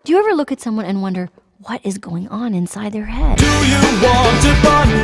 Do you ever look at someone and wonder what is going on inside their head? Do you want it,